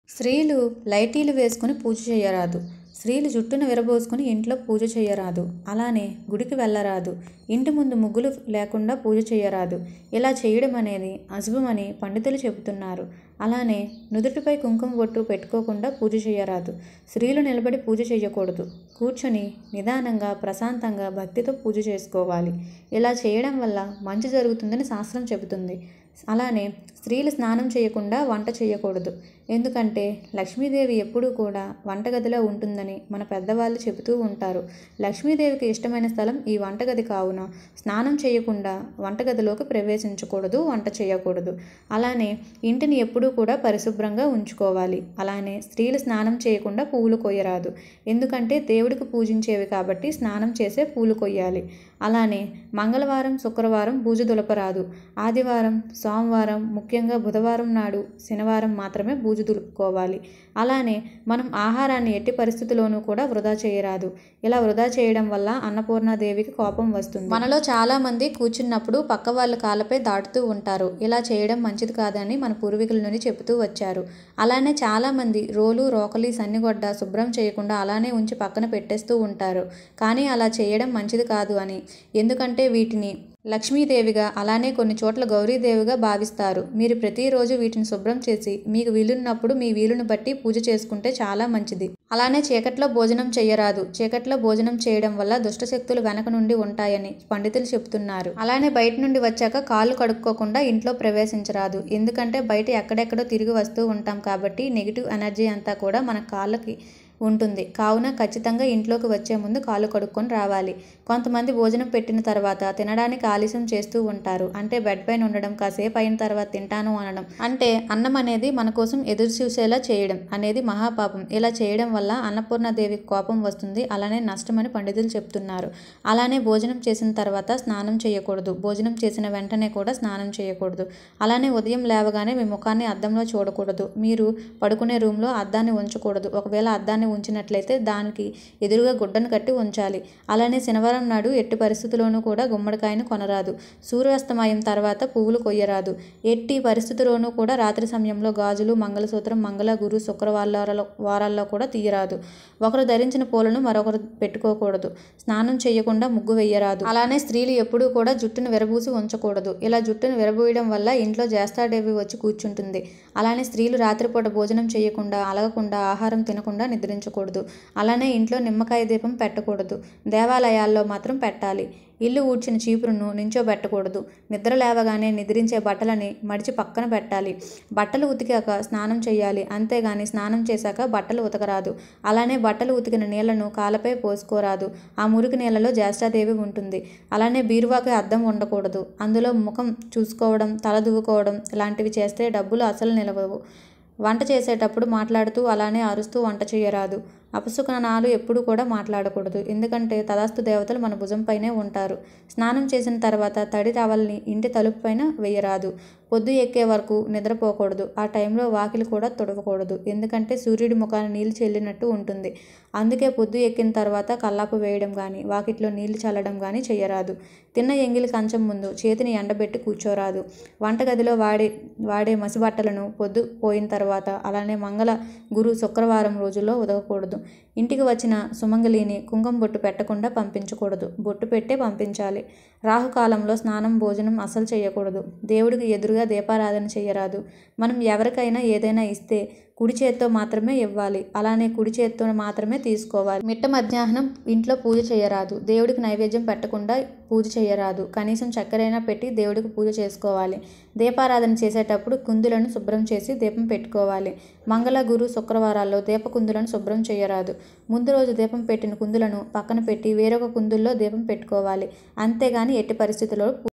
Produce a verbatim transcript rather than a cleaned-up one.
స్త్రీలు లైటీలు వేసుకుని పూజ చేయరాదు. స్త్రీలు జుట్టును విరబోసుకుని ఇంట్లో పూజ చేయరాదు. అలానే గుడికి వెళ్ళరాదు. ఇంటి ముందు ముగ్గులు లేకుండా పూజ చేయరాదు. ఇలా చేయడం అనేది అశుభమని పండితులు చెబుతున్నారు. అలానే నుదుటిపై కుంకుమ బొట్టు పెట్టుకోకుండా పూజ చేయరాదు. స్త్రీలు నిలబడి పూజ చేయకూడదు. కూర్చొని నిదానంగా ప్రశాంతంగా భక్తితో పూజ చేసుకోవాలి. ఇలా చేయడం వల్ల మంచి జరుగుతుందని శాస్త్రం చెబుతుంది. అలానే స్త్రీలు స్నానం చేయకుండా వంట చేయకూడదు. ఎందుకంటే లక్ష్మీదేవి ఎప్పుడూ కూడా వంటగదిలో ఉంటుందని మన పెద్దవాళ్ళు చెబుతూ ఉంటారు. లక్ష్మీదేవికి ఇష్టమైన స్థలం ఈ వంటగది కావున స్నానం చేయకుండా వంటగదిలోకి ప్రవేశించకూడదు, వంట చేయకూడదు. అలానే ఇంటిని ఎప్పుడూ కూడా పరిశుభ్రంగా ఉంచుకోవాలి. అలానే స్త్రీలు స్నానం చేయకుండా పూలు కొయ్యరాదు. ఎందుకంటే దేవుడికి పూజించేవి కాబట్టి స్నానం చేసే పూలు కొయ్యాలి. అలానే మంగళవారం, శుక్రవారం బూజు దులపరాదు. ఆదివారం, సోమవారం, ముఖ్యంగా బుధవారం నాడు, శనివారం మాత్రమే బూజు దులుపుకోవాలి. అలానే మనం ఆహారాన్ని ఎట్టి పరిస్థితుల్లోనూ కూడా వృధా చేయరాదు. ఇలా వృధా చేయడం వల్ల అన్నపూర్ణాదేవికి కోపం వస్తుంది. మనలో చాలామంది కూర్చున్నప్పుడు పక్క వాళ్ళ కాళ్ళపై దాటుతూ ఉంటారు. ఇలా చేయడం మంచిది కాదని మన పూర్వీకుల నుండి చెబుతూ వచ్చారు. అలానే చాలామంది రోలు, రోకలి, సన్నిగొడ్డ శుభ్రం చేయకుండా అలానే ఉంచి పక్కన పెట్టేస్తూ ఉంటారు. కానీ అలా చేయడం మంచిది కాదు అని. ఎందుకంటే వీటిని లక్ష్మీదేవిగా, అలానే కొన్ని చోట్ల గౌరీదేవిగా భావిస్తారు. మీరు ప్రతిరోజు వీటిని శుభ్రం చేసి మీకు వీలున్నప్పుడు మీ వీలును బట్టి పూజ చేసుకుంటే చాలా మంచిది. అలానే చీకట్లో భోజనం చేయరాదు. చీకట్లో భోజనం చేయడం వల్ల దుష్టశక్తులు వెనక నుండి ఉంటాయని పండితులు చెబుతున్నారు. అలానే బయట నుండి వచ్చాక కాళ్ళు కడుక్కోకుండా ఇంట్లో ప్రవేశించరాదు. ఎందుకంటే బయట ఎక్కడెక్కడో తిరిగి వస్తూ ఉంటాం కాబట్టి నెగిటివ్ ఎనర్జీ అంతా కూడా మన కాళ్ళకి ఉంటుంది. కావున ఖచ్చితంగా ఇంట్లోకి వచ్చే ముందు కాళ్ళు కడుక్కొని రావాలి. కొంతమంది భోజనం పెట్టిన తర్వాత తినడానికి ఆలస్యం చేస్తూ ఉంటారు. అంటే బెడ్ పైన ఉండడం, కాసేపు అయిన తర్వాత తింటాను అనడం, అంటే అన్నం అనేది మన కోసం ఎదురు చూసేలా చేయడం అనేది మహాపాపం. ఇలా చేయడం వల్ల అన్నపూర్ణాదేవికి కోపం వస్తుంది. అలానే నష్టమని పండితులు చెప్తున్నారు. అలానే భోజనం చేసిన తర్వాత స్నానం చేయకూడదు. భోజనం చేసిన వెంటనే కూడా స్నానం చేయకూడదు. అలానే ఉదయం లేవగానే మీ ముఖాన్ని అద్దంలో చూడకూడదు. మీరు పడుకునే రూమ్లో అద్దాన్ని ఉంచకూడదు. ఒకవేళ అద్దాన్ని ఉంచినట్లయితే దానికి ఎదురుగా గుడ్డను కట్టి ఉంచాలి. అలానే శనివారం నాడు ఎట్టి పరిస్థితుల్లోనూ కూడా గుమ్మడికాయను కొనరాదు. సూర్యాస్తమయం తర్వాత పువ్వులు కొయ్యరాదు. ఎట్టి పరిస్థితుల్లోనూ కూడా రాత్రి సమయంలో గాజులు, మంగళసూత్రం మంగళ, గురు, శుక్రవారాల్లో వారాల్లో కూడా తీయరాదు. ఒకరు ధరించిన పూలను మరొకరు పెట్టుకోకూడదు. స్నానం చేయకుండా ముగ్గు వేయరాదు. అలానే స్త్రీలు ఎప్పుడూ కూడా జుట్టును విరబూసి ఉంచకూడదు. ఇలా జుట్టును విరబూయడం వల్ల ఇంట్లో జ్యేష్ఠాదేవి వచ్చి కూర్చుంటుంది. అలానే స్త్రీలు రాత్రిపూట భోజనం చేయకుండా, అలగకుండా, ఆహారం తినకుండా నిద్రించకూడదు. అలానే ఇంట్లో నిమ్మకాయ దీపం పెట్టకూడదు. దేవాలయాల్లో మాత్రం పెట్టాలి. ఇల్లు ఊడ్చిన చీపురును నించోబెట్టకూడదు. నిద్ర లేవగానే నిద్రించే బట్టలని మడిచి పక్కన పెట్టాలి. బట్టలు ఉతికాక స్నానం చేయాలి. అంతేగాని స్నానం చేశాక బట్టలు ఉతకరాదు. అలానే బట్టలు ఉతికిన నీళ్లను కాళ్ళపై పోసుకోరాదు. ఆ మురికి నీళ్లలో జ్యేష్ఠాదేవి ఉంటుంది. అలానే బీరువాకి అద్దం ఉండకూడదు. అందులో ముఖం చూసుకోవడం, తల దువ్వుకోవడం ఇలాంటివి చేస్తే డబ్బులు అసలు నిలవవు. వంట చేసేటప్పుడు మాట్లాడుతూ అలానే అరుస్తూ వంట చేయరాదు. అపశకునాలు ఎప్పుడు కూడా మాట్లాడకూడదు. ఎందుకంటే తదాస్తు దేవతలు మన భుజంపైనే ఉంటారు. స్నానం చేసిన తర్వాత తడి టవల్ని ఇంటి తలుపు పైన వేయరాదు. పొద్దు ఎక్కే వరకు నిద్రపోకూడదు. ఆ టైంలో వాకిలి కూడా తుడవకూడదు. ఎందుకంటే సూర్యుడి ముఖాన్ని నీళ్లు చెల్లినట్టు ఉంటుంది. అందుకే పొద్దు ఎక్కిన తర్వాత కల్లాపు వేయడం కానీ, వాకిట్లో నీళ్లు చల్లడం కానీ చేయరాదు. తిన్న ఎంగిలి కంచం ముందు చేతిని ఎండబెట్టి కూర్చోరాదు. వంటగదిలో వాడే వాడే మసిబట్టలను పొద్దు పోయిన తర్వాత, అలానే మంగళ, గురు, శుక్రవారం రోజుల్లో ఉదకకూడదు. ఇంటికి వచ్చిన సుమంగళిని కుంకుమ బొట్టు పెట్టకుండా పంపించకూడదు. బొట్టు పెట్టే పంపించాలి. రాహుకాలంలో స్నానం, భోజనం అస్సలు చేయకూడదు. దేవుడికి ఎదురుగా దీపారాధన చేయరాదు. మనం ఎవరికైనా ఏదైనా ఇస్తే కుడి చేత్తో మాత్రమే ఇవ్వాలి. అలానే కుడి చేత్తో మాత్రమే తీసుకోవాలి. మిట్ట మధ్యాహ్నం ఇంట్లో పూజ చేయరాదు. దేవుడికి నైవేద్యం పెట్టకుండా పూజ చేయరాదు. కనీసం చక్కెరైనా పెట్టి దేవుడికి పూజ చేసుకోవాలి. దీపారాధన చేసేటప్పుడు కుందులను శుభ్రం చేసి దీపం పెట్టుకోవాలి. మంగళ, గురు, శుక్రవారాల్లో దీప కుందులను శుభ్రం చేయరాదు. ముందు రోజు దీపం పెట్టిన కుందులను పక్కన పెట్టి వేరొక కుందుల్లో దీపం పెట్టుకోవాలి. అంతేగాని ఎట్టి పరిస్థితుల్లో